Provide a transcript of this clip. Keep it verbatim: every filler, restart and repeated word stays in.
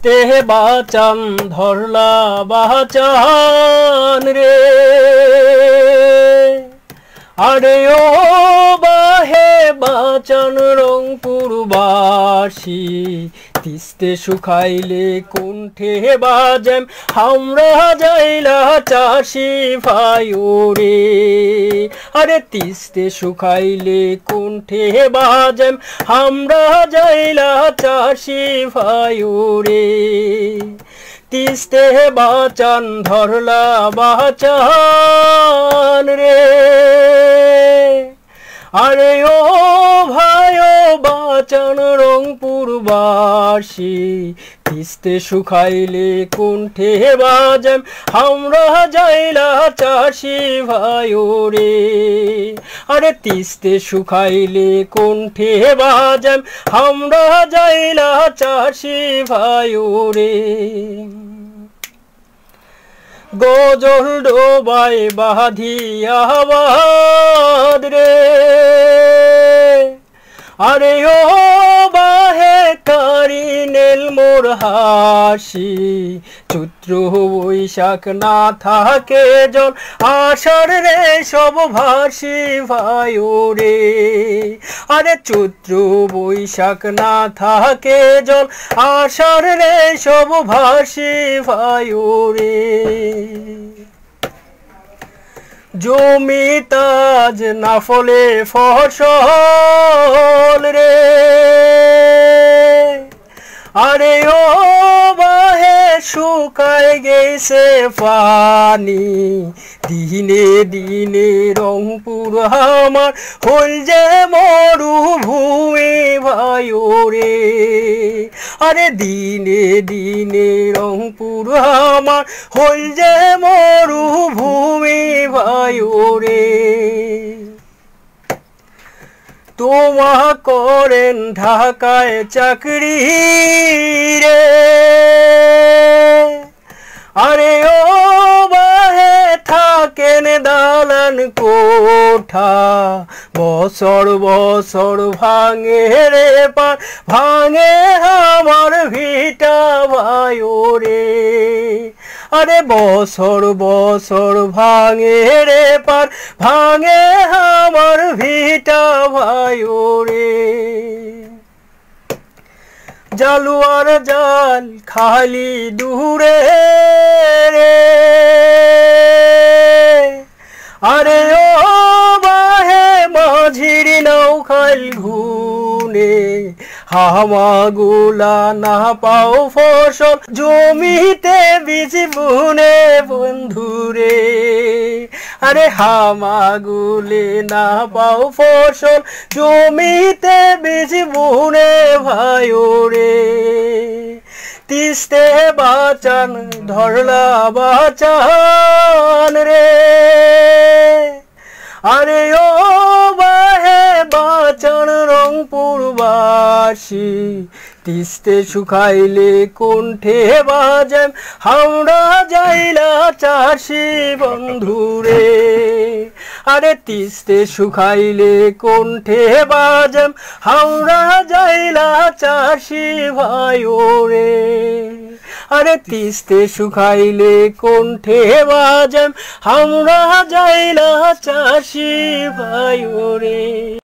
তিস্তে বাচান ধরলা বাচান রে আরে ও বাহে বাচান রংপুরবাসী তিস্তে শুকাইলে কুণ্ঠে বাজেম আমরা যাইলা চাষি ভাইও রে আরে তিস্তে শুকাইলে কুণ্ঠে বাজেম আমরা যাইলা চাষি ভাইও রে তিস্তে বাচান ধরলা বাচান রে আরে ও ভাই ও বাচান রংপুরবাসী তিস্তে শুকাইলে কুণ্ঠে বাজেম আমরা যাইলা চাষি ভাইও রে আরে তিস্তে শুকাইলে কুণ্ঠে বাজেম আমরা যাইলা চাষি ভাইও রে গজল ডোবাই বাঁধিয়া বাদ রে আরে ও বাহে কারি নেল মোর হাসি চৈত্র বৈশাখ না থাকে জল আষাঢ় রে সব ভাসি ভাইও রে আরে চৈত্র বৈশাখ না থাকে জল আষাঢ় রে সব ভাসি ভাইও রে জমি তাজ না ফলে ফসল রে আরে ও বাহে শুকায় গেছে পানি দিনে দিনে রংপুর আমার হল যে মরুভূমি ভাইও রে আরে দিনে দিনে রংপুর আমার হল যে মরুভূমি ভাইও রে তোমা করেন ঢাকায় চাকরি রে আরে ও বাহে থাকেন দালান কোঠা বছর বছর ভাঙে রে পার ভাঙে আমার ভিটা ভাইও রে আরে বছর বছর ভাঙে রে পার ভাঙে আমার ভিটা ভাইও রে জালুয়ার জাল খালি দূরে রে আরে ও বাহে মাঝির নৌকাল ঘুনে হামাগুলা না পাও ফসল জমিতে বীজ বুনে বন্ধুরে আরে হামাগুলে না পাও ফসল জমিতে বীজ বুনে ভাইও রে তিস্তে বাচান ধরলা বাচান রে আরে ও বাহে বাচান রংপুরবাসী তিস্তে শুকাইলে কুণ্ঠে বাজেম আমরা যাইলা চাষি বন্ধুরে আরে তিস্তে শুকাইলে কুণ্ঠে বাজেম আমরা যাইলা চাষি ভাইও রে আরে তিস্তে শুকাইলে কুণ্ঠে বাজেম আমরা যাইলা চাষি ভাইও রে।